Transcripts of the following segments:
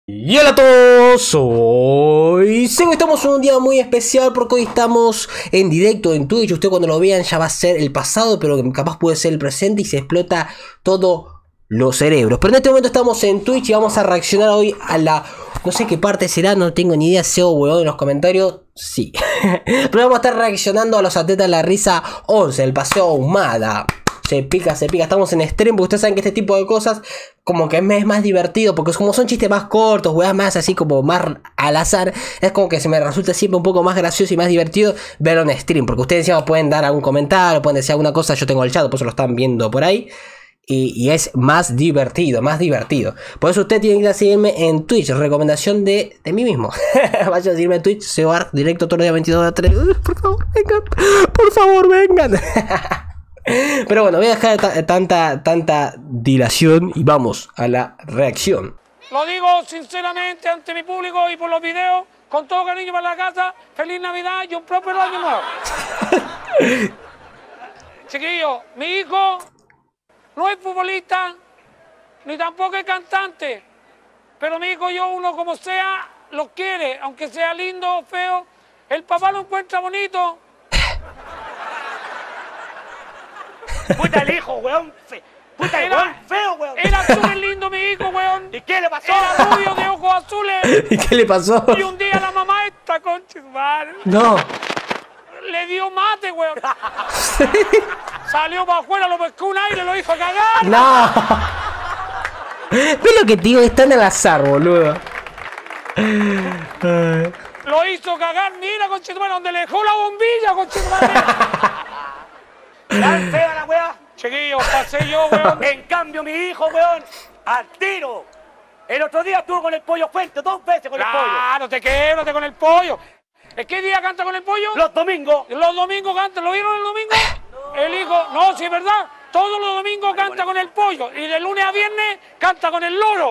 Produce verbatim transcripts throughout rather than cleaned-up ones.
Y hola a todos, soy Sego. Estamos en un día muy especial porque hoy estamos en directo en Twitch. Ustedes cuando lo vean ya va a ser el pasado, pero capaz puede ser el presente y se explota todo los cerebros. Pero en este momento estamos en Twitch y vamos a reaccionar hoy a la... No sé qué parte será, no tengo ni idea. Sego, huevón, en los comentarios. Sí. Pero vamos a estar reaccionando a los atletas de la risa once, el paseo Ahumada. Se pica, se pica, estamos en stream, porque ustedes saben que este tipo de cosas como que es más divertido, porque como son chistes más cortos, weas más así como más al azar, es como que se me resulta siempre un poco más gracioso y más divertido verlo en stream, porque ustedes encima pueden dar algún comentario, pueden decir alguna cosa, yo tengo el chat, por eso lo están viendo por ahí, y, y es más divertido, más divertido. Por eso ustedes tienen que ir a seguirme en Twitch, recomendación de, de mí mismo. Vayan a seguirme en Twitch, Seoar, directo todos los días veintidós a tres, por favor, vengan, por favor, vengan. Pero bueno, voy a dejar tanta, tanta dilación y vamos a la reacción. Lo digo sinceramente ante mi público y por los videos, con todo cariño para la casa, feliz Navidad y un próspero año nuevo. Chiquillos, mi hijo no es futbolista, ni tampoco es cantante, pero mi hijo yo, uno como sea, lo quiere, aunque sea lindo o feo, el papá lo encuentra bonito. Puta el hijo, weón. Fe. Puta el weón feo, weón. Era súper lindo mi hijo, weón. ¿Y qué le pasó? Era rubio de ojos azules. ¿Y qué le pasó? Y un día la mamá esta, concha su madre. No. Le dio mate, weón. Salió para afuera, lo pescó un aire, lo hizo cagar. No. ¿Ves lo que te digo? Es tan al azar, boludo. Lo hizo cagar, mira, concha su madre, donde le dejó la bombilla, concha su madre. Tan fea la weá. Chiquillos, pasé yo, weón. En cambio, mi hijo, weón, al tiro. El otro día estuvo con el pollo fuente, dos veces con el pollo. Claro, te québrate con el pollo. ¿Qué día canta con el pollo? Los domingos. Los domingos canta, ¿lo vieron el domingo? El hijo, no, sí es verdad. Todos los domingos canta con el pollo. Y de lunes a viernes canta con el loro.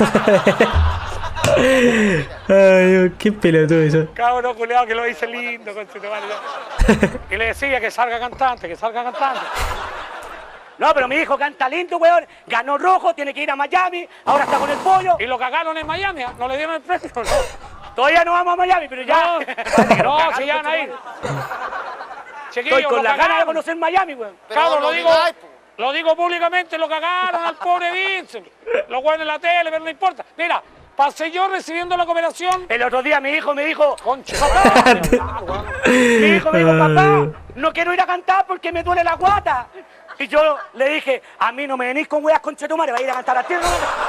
Ay, qué pelotudo eso. Cabrón, culiao, que lo dice lindo, con su madre. Y le decía que salga cantante, que salga cantante. No, pero mi hijo canta lindo, weón. Ganó rojo, tiene que ir a Miami. Ahora está con el pollo. Y lo cagaron en Miami, no le dieron el premio, ¿no? Todavía no vamos a Miami, pero ya. No, no, si ya van a ir. Chiquillo, estoy con lo la ganas de cagaron. conocer Miami, weón. Cabrón, lo digo, lo digo públicamente, lo cagaron al pobre Vincent. Lo bueno en la tele, pero no importa. Mira, pasé yo recibiendo la cooperación. El otro día mi hijo me dijo, Concha, papá, mi hijo me dijo, papá, no quiero ir a cantar porque me duele la guata. Y yo le dije, a mí no me venís con weas conchetumare, va a ir a cantar a ti.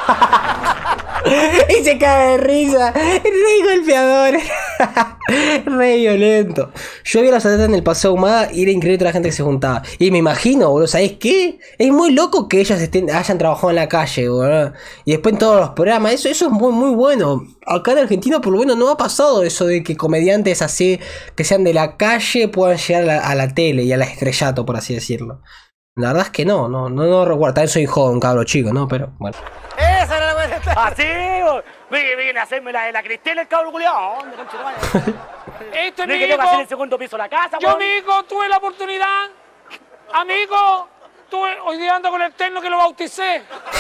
Y se cae de risa. Rey golpeador. Re violento. Yo vi a los atletas en el paseo Ahumada y era increíble toda la gente que se juntaba. Y me imagino, boludo, ¿sabés qué? Es muy loco que ellos estén, hayan trabajado en la calle, boludo. Y después en todos los programas. Eso, eso es muy, muy bueno. Acá en Argentina por lo menos no ha pasado eso de que comediantes así, que sean de la calle, puedan llegar a la, a la tele y al estrellato, por así decirlo. La verdad es que no, no, no, no recuerdo. También soy joven, cabrón chico, ¿no? Pero bueno. Esa era la wea. Así, viene a hacerme la de la Cristina, el cabro culiao. Este No mi que tengo que hijo, hacer el segundo piso de la casa, yo weón. mi hijo tuve la oportunidad, amigo, tuve, hoy día ando con el terno que lo bauticé.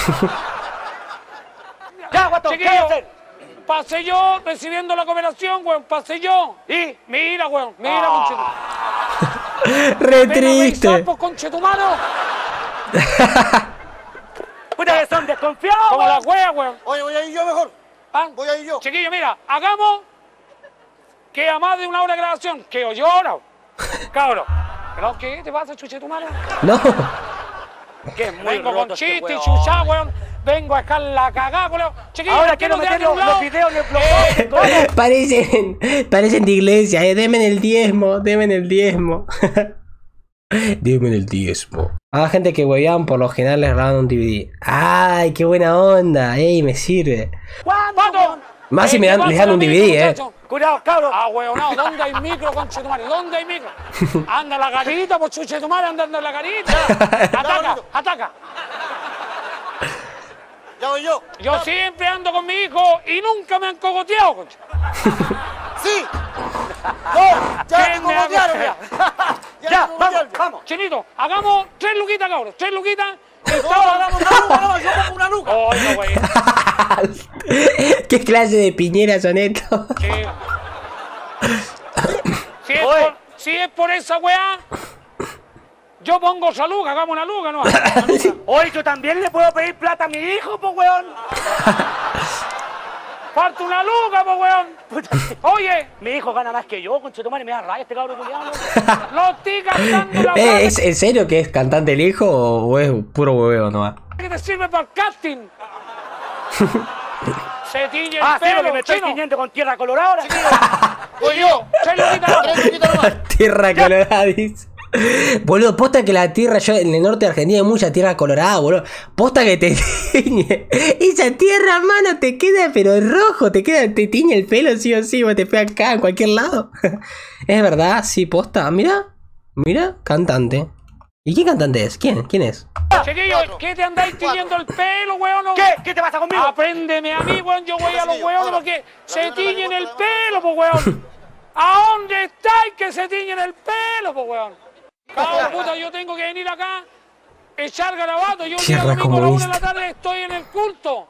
Ya, guato, ¿qué hay que Chiquillo, hacer? pasé yo recibiendo la cooperación, weón, pasé yo. ¿Y? Mira, weón, mira, Ah. conchetumano. Re triste. Conchetumano. Puta que son desconfiados, Como la weón. wea, weón. Oye, voy a ir yo mejor. ¿Ah? Voy a ir yo. Chiquillo, mira, hagamos que a más de una hora de grabación, que o llora, cabrón. ¿Pero qué te pasa, chuchetumano? No. Que es muy Vengo roto con este chiste y weón. chuchá, weón. Vengo a dejar la cagada, weón. Chiquillo, Ahora quiero quiero de meter un los, lado. los videos en el blog. Eh, ¿Cómo? Parecen, parecen de iglesia, eh. Denme el diezmo, denme el diezmo. Denme el diezmo. Ah, gente que huevean por lo general les regalan un D V D. Ay, qué buena onda, ey, me sirve. ¿Cuándo, ¿Cuándo? weón? Más si Eh, me ¿qué dan, pasa, les dan un D V D, amigo, eh. muchacho? Cuidado, cabro. Ah, weón, no, ¿dónde hay micro, conchetumare? ¿Dónde hay micro? Anda la garita, por chuchetumare, andando en la garita. Ataca, ataca. Ya voy yo. Yo siempre ando con mi hijo y nunca me han cogoteado, concha. Sí. No, ya ¿Quién te me ha- cogotearon ya. Ya, Ya, no, vamos, no, vamos. Chinito, hagamos tres luquitas, cabros. Tres luquitas. No, hagamos una luca, no, yo pongo una luca. Oye, güey. ¿Qué clase de piñera son estos? Sí. Si es, Oye. por, si es por esa weá, yo pongo esa luca, hagamos una luca, ¿no? Hoy yo también le puedo pedir plata a mi hijo, pues, weón. Falta una luca, pues, weón. Oye, Mi hijo gana más que yo, conchetumare, me da raya este cabrón culiado. no estoy gastando la Eh, plata ¿es en serio que es cantante el hijo o es puro hueveo nomás? que te sirve para el casting. Se tiñe el Ah, sí, pelo, porque me estoy chino. tiñendo con tierra colorada ahora. Pues yo, tres luquitas. Tres luquitas nomás. Tierra colorada, dice. Boludo, posta que la tierra, yo en el norte de Argentina hay mucha tierra colorada, boludo. Posta que te tiñe. Esa tierra, mano, te queda pero rojo, te queda, te tiñe el pelo sí o sí, vos te pega acá en cualquier lado. Es verdad, sí, posta. Mira, mira, cantante. ¿Y qué cantante es? ¿Quién? ¿Quién es? Chiquillo, ¿qué te andáis tiñendo el pelo, weón? ¿Qué? ¿Qué te pasa conmigo? Apréndeme a mí, weón. Yo voy a los weones porque se tiñen el pelo, pues, weón. ¿A dónde estáis que se tiñen el pelo, pues, weón? Cabrón, puta, yo tengo que venir acá, echar garabato. Yo el día Tierra domingo a la una de la comunista. tarde estoy en el culto.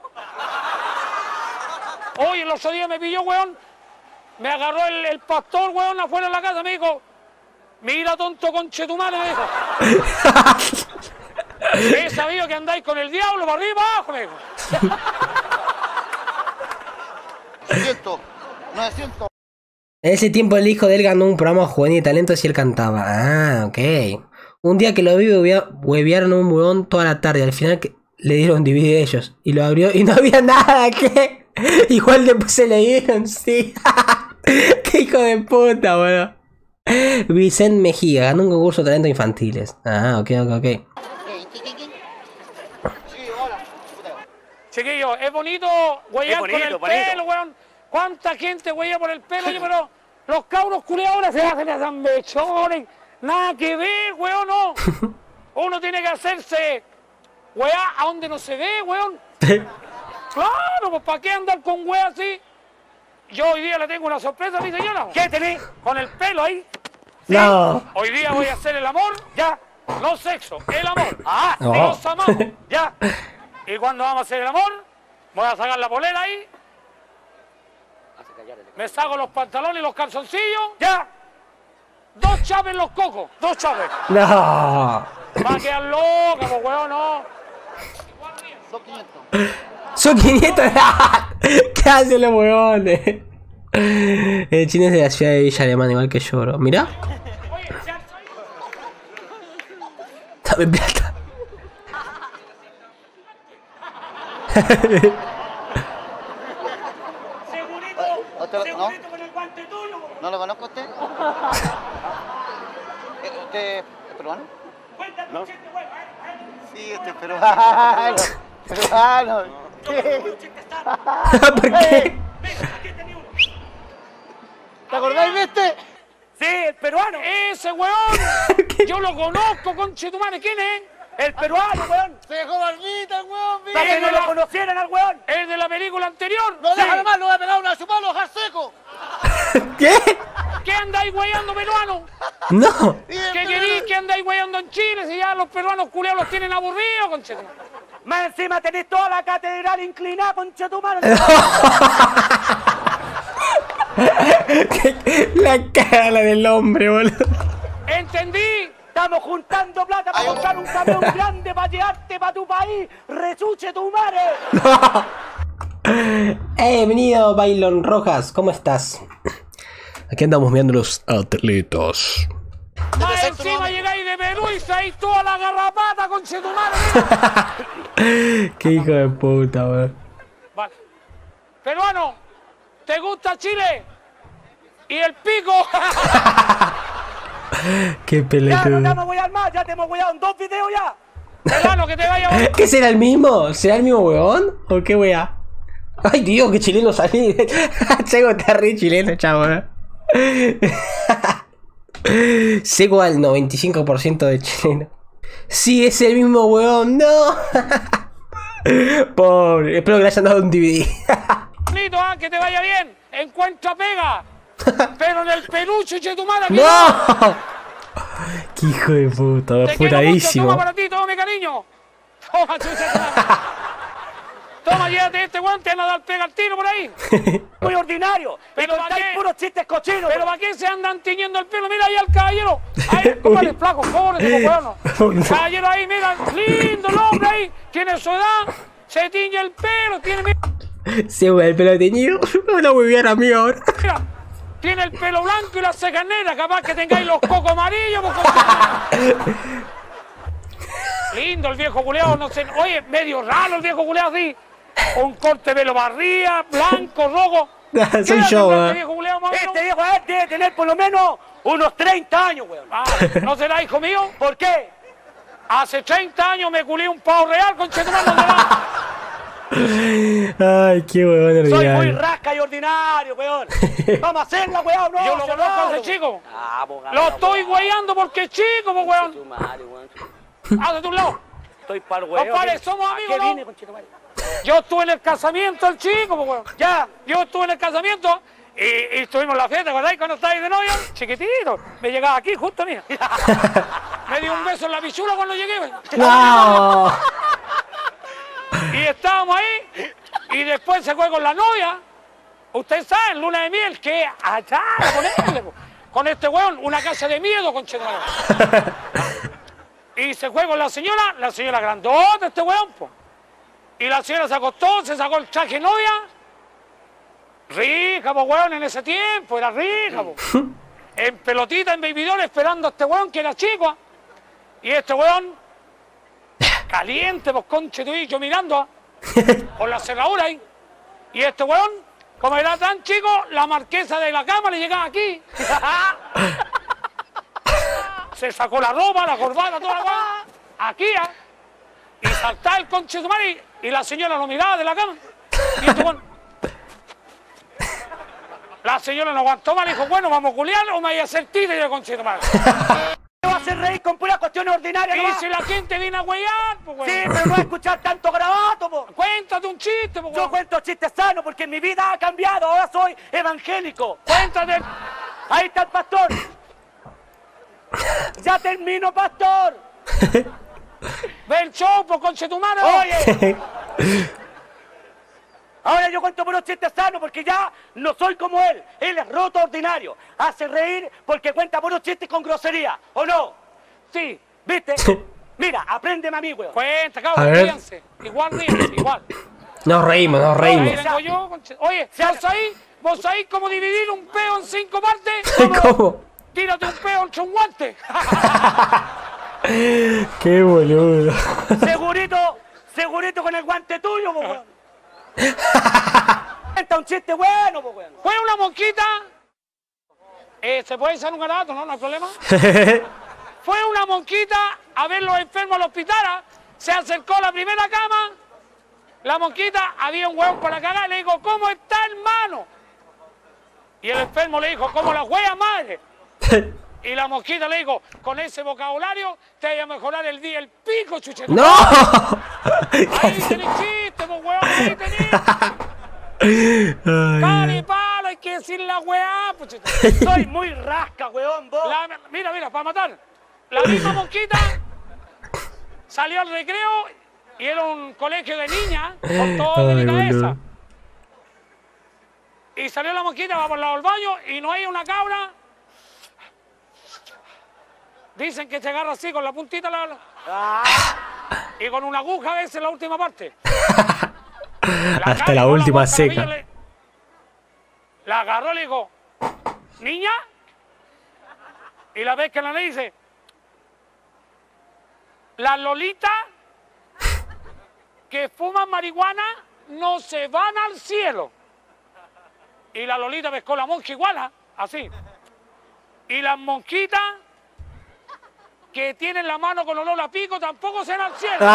Hoy el otro día me pilló, weón. Me agarró el, el pastor, weón, afuera de la casa. Me dijo, mira, tonto conchetumare, me dijo. He sabido que andáis con el diablo para arriba y para abajo, me dijo. ochocientos, novecientos. En ese tiempo el hijo de él ganó un programa juvenil de talentos y él cantaba. Ah, ok. Un día que lo vi, huevea- huevearon a un huevón toda la tarde. Al final que le dieron D V D de ellos. Y lo abrió y no había nada, ¿qué? Igual después se le dieron, sí. Qué hijo de puta, boludo. Vicente Mejía ganó un concurso de talentos infantiles. Ah, ok, ok, ok. ¿Qué? ¿Qué? ¿Qué? ¿Qué? Sí, hola. Puta. Chiquillo, es bonito huellar Es bonito, con el bonito. pelo, weón. ¿Cuánta gente huella por el pelo? Oye, pero los cabros culeadores se hacen a zambechones. Nada que ver, weón, no. Uno tiene que hacerse weá a donde no se ve, weón. Claro, pues ¿para qué andar con weá así? Yo hoy día le tengo una sorpresa a mi señora. ¿Qué tenés? Con el pelo ahí. No. Hoy día voy a hacer el amor, ya. No sexo, el amor. Ah, No. Nos amamos, ya. Y cuando vamos a hacer el amor, voy a sacar la polera ahí. Me saco los pantalones y los calzoncillos, ya. Dos chapes en los cocos, dos chapes. No. Va a quedar loca, pues weón, no. Son quinientos. Son quinientos. ¿Qué hacen los huevones? El chino es de la ciudad de Villa Alemana, igual que yo, bro. Mirá. Oye, ya. Dame plata. Segurito, Otro- ¿no? segurito con el guante tuyo. ¿No lo conozco a usted? Eh, ¿Usted es peruano? Cuéntame, no. chiste, güey. Sí, este es peruano. Peruano. ¿Por qué? ¿Te acordáis de este? Sí, el peruano. Ese weón, yo lo conozco, conchetumare, ¿quién es? El peruano, weón. Se dejó barbita, weón. Para que no la- lo conocieran al weón. El de la película anterior. No Sí. deja nomás, lo voy a pegar una chupada, lo dejar seco. ¿Qué? ¿Qué andáis weyando peruano? No. Y el ¿Qué peruano- queréis que andáis weyando en Chile si ya los peruanos culeados los tienen aburridos, conchetumare? Más encima tenés toda la catedral inclinada, concha tu madre. La cara del hombre, boludo. ¿Entendí? Estamos juntando plata para Ay, comprar un camión grande para llevarte para tu país. Resuche tu madre. Eh, bienvenido, Bailón Rojas. ¿Cómo estás? Aquí andamos viendo los atletas. Más centro, encima ¿no? llegáis de Perú y traéis toda la garrapata, conchetumare. Qué hijo de puta, weón. Vale. Peruano, ¿te gusta Chile? ¿Y el pico? Qué Ya no te pelotudo. vamos a huear más. Ya te hemos hueado en dos videos ya. Peruano, que te vaya a... ¿Qué será el mismo? ¿Será el mismo weón? ¿O qué weá? Ay, Dios, qué chileno salí. Chego está re chileno, chavo, eh. Llego al noventa y cinco por ciento de chileno. Sí, es el mismo weón, no. Pobre, espero que le hayan dado un D V D. Bonito, ¿ah? Que te vaya bien. Encuentra pega. Pero en el Perú, chuche tu madre. aquí ¡No! Qué Hijo de puta, Te quiero mucho, apuradísimo. toma para ti, toma mi cariño. Toma, chucha. Toma, Toma, llévate este guante, anda a dar pega al tiro por ahí. Muy ordinario. Pero Pero ¿para estáis qué? puros chistes cochinos. Pero ¿para qué se andan tiñendo el pelo? Mira ahí al caballero. Ahí, cómale, flaco, pobre, como bueno. Caballero ahí, mira, lindo el hombre ahí. Tiene su edad, se tiñe el pelo, tiene... Se ve el pelo teñido. Me van a huevear a mí ahora. Mira, tiene el pelo blanco y las cejas negras. Capaz que tengáis los cocos amarillos. Pues, lindo el viejo culeado, no sé. Oye, medio raro el viejo culeado así. Un corte de pelo barría, blanco, rojo. Soy yo, este ¿eh? viejo culeado más o Este menos? viejo eh, debe tener por lo menos unos treinta años, weón. Ah, ¿no será hijo mío? ¿Por qué? Hace treinta años me culé un pavo real con chetumano de la... Ay, qué huevón Soy muy ordinario. rasca y ordinario, weón. Vamos a hacerla, weón, no. Yo lo cerrado, conozco a ese weón. chico. Ah, pues, Lo gana, estoy weón. guayando porque es chico, pues, weón. Tu madre, weón. Hazte tu lado. Estoy para el weón. Compadre, somos ¿A amigos, qué ¿no? vine, conchetumare? Yo estuve en el casamiento del chico, pues, weón. Ya. Yo estuve en el casamiento y, y estuvimos en la fiesta, ¿verdad? Cuando estáis de novia, chiquitito. Me llegaba aquí, justo, mira. Me dio un beso en la pichula cuando llegué, weón. No. Y estábamos ahí, y después se fue con la novia. Ustedes saben, luna de miel, que allá, ponerle, po. Con este weón, una casa de miedo, conchetumare. Y se fue con la señora, la señora grandota, este weón, po. Y la señora se acostó, se sacó el traje de novia. Rica, po, weón, en ese tiempo, era rica, po. En pelotita, en babydoll, esperando a este weón, que era chico. Y este weón, caliente, pues, conche tú y yo mirando, ¿ah? Con la cerradura ahí. Y este weón, como era tan chico, la marquesa de la cama le llegaba aquí. Se sacó la ropa, la corbata, toda la weá, aquí, ¿ah? Y saltaba el conche de tu madre y, y la señora lo miraba de la cama. Y este weón, la señora no aguantó más, le dijo, bueno, vamos a culiar o me voy a hacer tira y yo, conche de tu madre. Me va a hacer reír con puras cuestiones ordinarias, Y nomás. si la gente viene a huellar, pues, weón. Sí, pero no va a escuchar tanto grabato, po. Cuéntate un chiste, pues, Yo weón. cuento chistes sanos porque mi vida ha cambiado. Ahora soy evangélico. Cuéntate. Ahí está el pastor. Ya termino, pastor. Ve el show, pues, conche tu madre. Oye. Ahora yo cuento puros chistes sanos porque ya no soy como él. Él es roto ordinario. Hace reír porque cuenta puros chistes con grosería. ¿O no? Sí. ¿Viste? Mira, apréndeme a mí, weón. Cuenta, A cabrón, ver. ríanse. Igual ríanse, igual. Nos reímos, nos Ahí reímos. vengo yo, conche. Oye, ¿vos sabés, vos sabés cómo dividir un peo en cinco partes? ¿Cómo? Tírate un peo entre un guante. Qué boludo. Segurito, segurito con el guante tuyo, po, weón. Cuenta un chiste bueno, po, weón. Fue una monquita. Eh, ¿Se puede usar un garabato? No, no hay problema. Fue una monquita a ver los enfermos al hospital. ¿ah? Se acercó a la primera cama. La monquita, había un hueón para cagar. Le dijo, ¿cómo está, hermano? Y el enfermo le dijo, ¿cómo la hueá, madre? Y la mosquita le dijo, con ese vocabulario te voy a mejorar el día, el pico, chucheto. ¡No! Ahí tenés chiste, pues, hueón, ahí tenés. Cari, palo, hay que decir la weá, pues, chucheto. Soy muy rasca, weón, vos. La- mira, mira, para matar. La misma mosquita salió al recreo y era un colegio de niñas con todo Ay, de cabeza. boludo. Y salió la mosquita, va por el lado del baño y no hay una cabra. Dicen que se agarra así con la puntita la, la- Ah, y con una aguja a veces la última parte. Hasta cabra la con última guascarapilla seca. le- La agarró y le dijo, niña. Y la vez que la le dice, las lolitas que fuman marihuana no se van al cielo. Y la lolita pescó la monja igual, así. Y las monquitas que tienen la mano con olor a pico tampoco se van al cielo.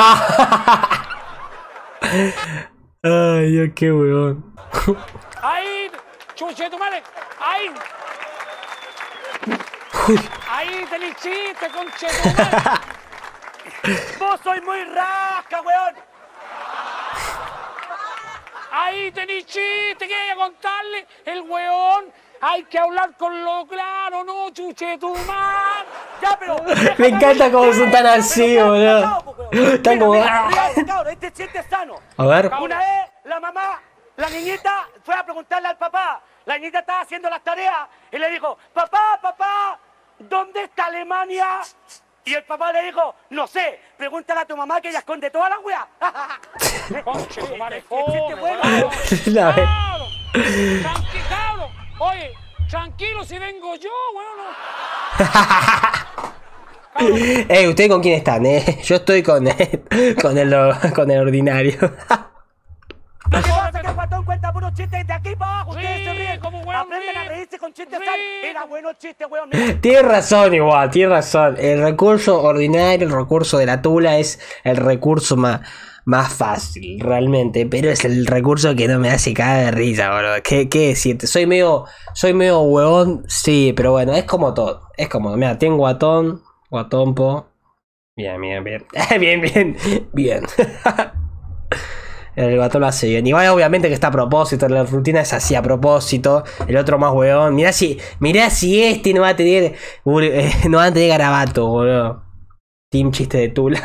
Ay, Dios, qué weón. Ahí, chuche tu madre, ahí. Ahí tenés chiste, conche tu madre. vos sois muy rasca, weón. Ahí tenés chiste, que hay a contarle. El weón Hay que hablar con lo claro, no chuche tu madre. Ya, pero... Me encanta cómo son tan así, boludo. Están como... Este chiste es sano. A ver. Una vez la mamá, la niñita, fue a preguntarle al papá. La niñita estaba haciendo las tareas y le dijo, papá, papá, ¿dónde está Alemania? Y el papá le dijo, no sé, pregúntale a tu mamá que ella esconde todas las weas. Conche, tu madre, Qué chiste fome, bueno. claro. La ve- Claro. Tranqui- claro. Oye, tranquilo si vengo yo, weón. No. Eh, ¿ustedes con quién están, eh? Yo estoy con, eh, con, el, con el ordinario. Lo que pasa es que el guatón cuenta puros chistes de aquí para abajo. Sí, Ustedes se ríen. como weón Aprenden a ríe. reírse con chistes Sí. sal. Era bueno el chiste, weón. Mira. Tienes razón igual, tienes razón. El recurso ordinario, el recurso de la tula es el recurso más, más fácil, realmente. Pero es el recurso que no me hace caer de risa, boludo. ¿Qué, qué decirte? Soy medio, soy medio huevón, sí, pero bueno, es como todo. Es como, mira, tengo guatón, guatompo. Bien, bien, bien. Bien, bien, bien. El guatón lo hace bien. Igual obviamente que está a propósito. La rutina es así a propósito. El otro más huevón. Mirá si, mirá si este no va a tener. eh, no va a tener garabato, boludo. Team chiste de tula.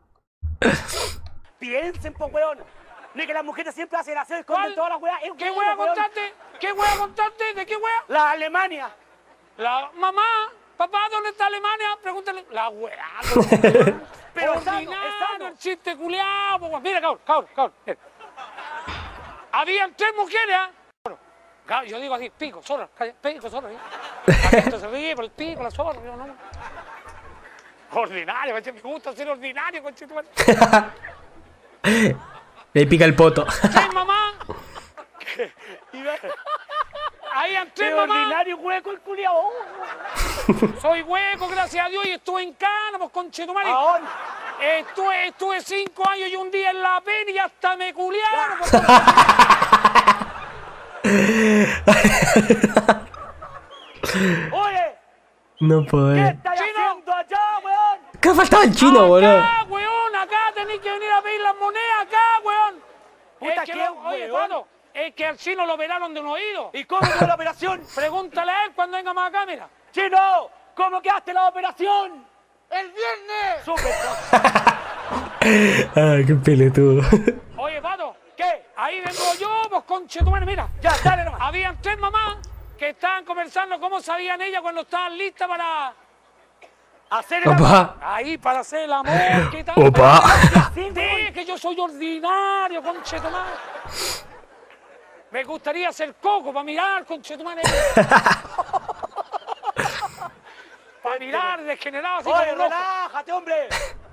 Piensen, po, weón. Ni que las mujeres siempre hacen hacer ¿Cuál? esconden todas las weas. Es ¿Qué bueno, wea weón. contaste? ¿Qué wea contaste? ¿De qué wea? La Alemania. La mamá, papá, ¿dónde está Alemania? Pregúntale. La wea. Pero es sano, es Ordinario, sano. el chiste culiao, po, weón. Mira, cabrón, cabrón, cabrón. mira. Habían tres mujeres, ¿ah? Bueno, claro, yo digo así, pico, zorra, calla, pico, zorra. ¿sí? La gente se ríe por el pico, la zorra, yo no. Ordinario, coche, me gusta ser ordinario, coche. tu madre. Le pica el poto. Tres mamás. Habían tres Qué mamás. ordinario hueco el culiao. Soy hueco, gracias a Dios, y estuve en Cana, pues, conchetumare. ¿A dónde? Estuve, estuve cinco años y un día en la pena y hasta me culiaron. pues. Oye, No ¿qué puedo. estáis Chino. haciendo allá, weón? Acá faltaba el chino, boludo. Acá, weón, acá tenéis que venir a pedir las monedas, acá, weón. Puta, es que qué lo- oye, weón. Pato, es que al chino lo operaron de un oído. ¿Y cómo fue la operación? Pregúntale a él cuando venga más acá, mira. Chino, ¿cómo quedaste la operación? ¡El viernes! Súper. Ah, qué pelotudo. Oye, Pato, ¿Qué? ahí vengo yo, pues, conchetumare, mira. Ya, dale nomás. Habían tres mamás que estaban conversando cómo sabían ellas cuando estaban listas para... Hacer el Opa. Ahí, para hacer el amor, ¿qué tal? Opa. Sí, Sí, es que yo soy ordinario, conchetumare. Me gustaría ser coco para mirar, conchetumare. Para mirar, degenerado, así Oye, como loco. relájate, hombre.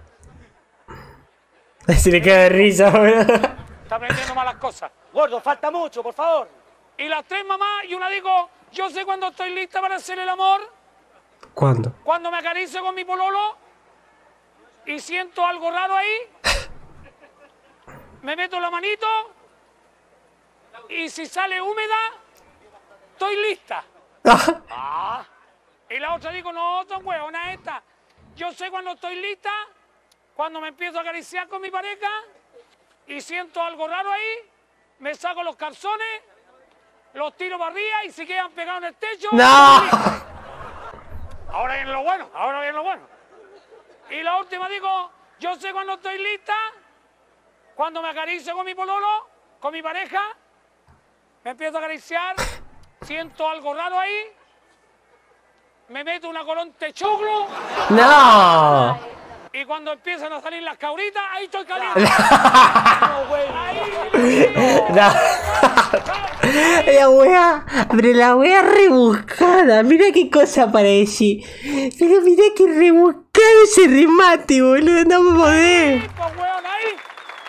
Se le queda de risa, boludo. Está aprendiendo malas cosas. Gordo, falta mucho, por favor. Y las tres mamás, y una dijo, yo sé cuando estoy lista para hacer el amor, ¿Cuándo? cuando me acaricio con mi pololo y siento algo raro ahí, me meto la manito y si sale húmeda, estoy lista. Ah. Y la otra digo, no, son huevona esta. Yo sé cuando estoy lista, cuando me empiezo a acariciar con mi pareja y siento algo raro ahí, me saco los calzones, los tiro para arriba y se quedan pegados en el techo. ¡No! Ahora viene lo bueno, ahora viene lo bueno. Y la última digo, yo sé cuando estoy lista, cuando me acaricio con mi pololo, con mi pareja, me empiezo a acariciar, siento algo raro ahí, me meto una colonte choclo ¡No! y cuando empiezan a salir las cabritas, ahí estoy caliente. No, güey. No. La wea, pero la wea rebuscada. Mira qué cosa para decir. Pero mira qué rebuscado ese remate, boludo. No podés. Pues, weón, ahí.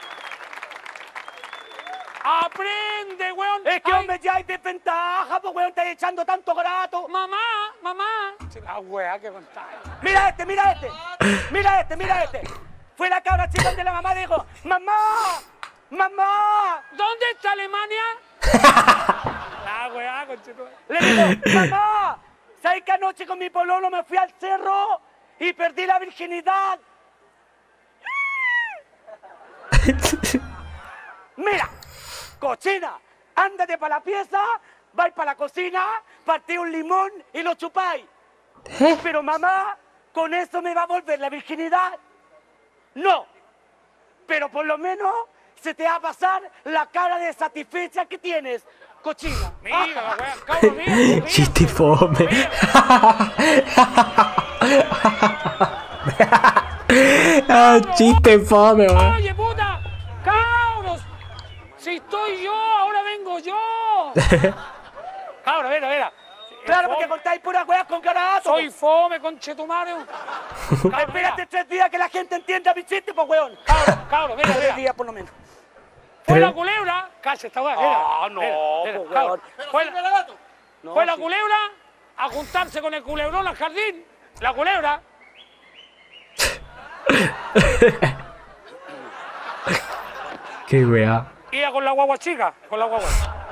Aprende, weón. Es que, Ay, hombre, ya hay desventaja, pues, weón, estáis echando tanto grato. mamá, mamá. La wea que contáis. Mira este, mira este. Mira este, mira este. Fue la cabra chica donde la mamá dijo, mamá, mamá. ¿Dónde está Alemania? La weá, conchetumare. Le digo, mamá, ¿sabes que anoche con mi pololo me fui al cerro y perdí la virginidad? Mira, cochina, ándate para la pieza, vais para la cocina, partí un limón y lo chupáis. ¿Eh? Pero mamá, ¿con eso me va a volver la virginidad? No. Pero por lo menos se te va a pasar la cara de satisfecha que tienes, cochina. Mira, la wea, cabrón, mira, mira. Chiste fome. Ah, chiste fome, weón. Oye, puta, cabros, si estoy yo, ahora vengo yo. Cabros, mira, mira. Claro, porque contáis puras weas con carazo. Soy fome, conchetumario. Espérate tres días que la gente entienda mi chiste, pues, weón. Cabros, cabros, mira, Tres mira. días por lo menos. Fue la culebra, calla esta weá, mira. Ah, no, mira, mira, pues, cabros. weón. Fue la, No, fue la sí. culebra a juntarse con el culebrón al jardín. La culebra. Qué weá. Iba con la guagua chica, con la guagua.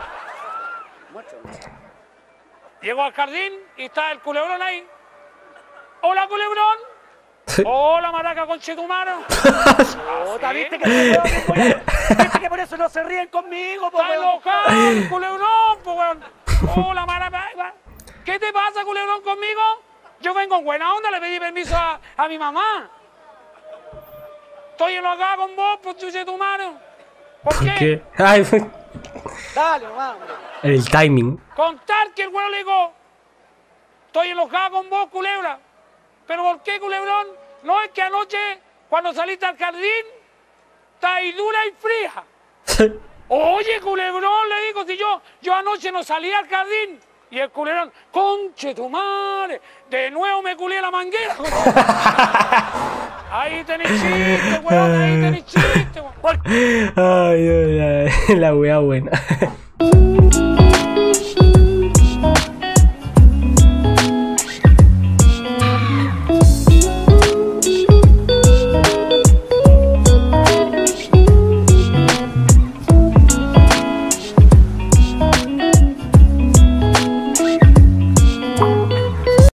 Llegó al jardín y está el culebrón ahí. Hola, culebrón. Hola, maraca conchetumano. Puta, ¿viste que, se ríen, ¿viste que por eso no se ríen conmigo, po, Está weón? enojado el culebrón, pues, weón. Hola, maraca. ¿Qué te pasa, culebrón, conmigo? Yo vengo en buena onda, le pedí permiso a, a mi mamá. Estoy enojado con vos, pues, chuchetumano. ¿Por qué? ¿Qué? Ay, Dale, nomás, hombre. el timing. Contar que el güey le dijo, estoy enojado con vos, culebra. ¿Pero por qué, culebrón? No, es que anoche, cuando saliste al jardín, está ahí dura y fría. Oye, culebrón, le digo, si yo, yo anoche no salí al jardín. Y el culebrón, conche tu madre, de nuevo me culé la manguera. Ahí tenés chiste, weón, ahí tenés chiste, weón. Ay, ay, ay, la weá buena.